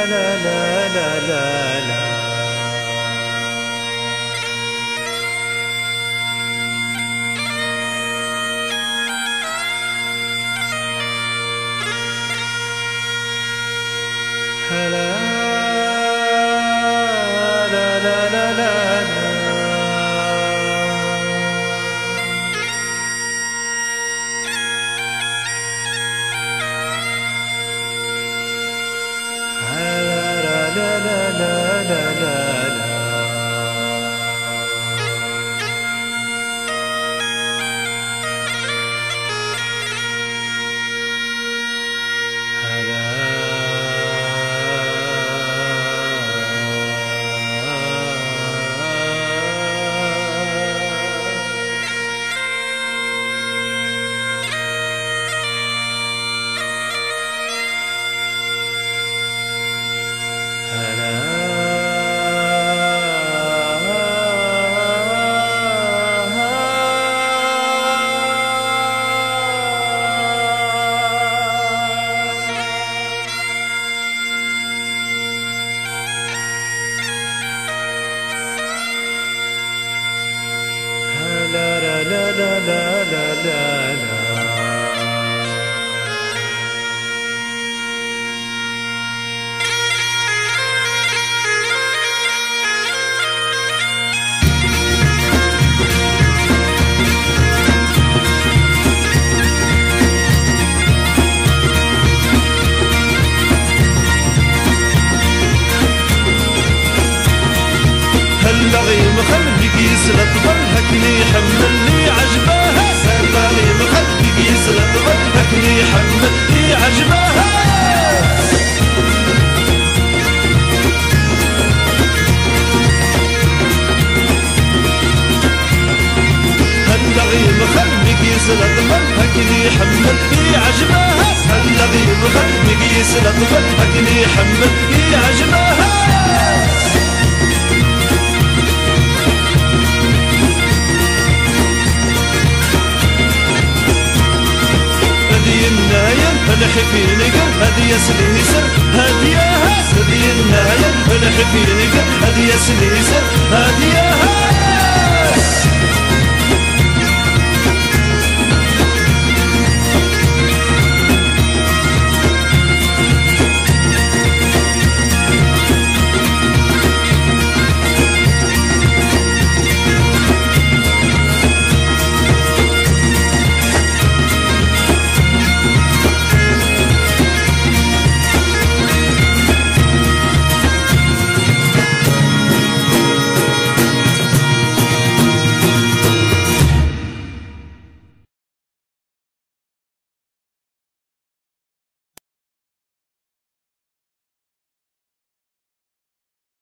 لا لا لا لا لا. لا لا لا لا لا لا. لا لا لا لا لا لا. لا لا لا لا لا لا لا. هاللغيم قلبك يسلط ضلهكني حملني عجباها. هاللغيم قلبك يسلط ضلهكني حملني عجباها. هاللغيم قلبك يسلط ضلهكني حملني عجباها. هاللغيم قلبك يسلط ضلهكني حملني عجباها. نحفي نقر هذه سليسر هديها. هذه النهاية نحفي نقر هذه سليسر هديها.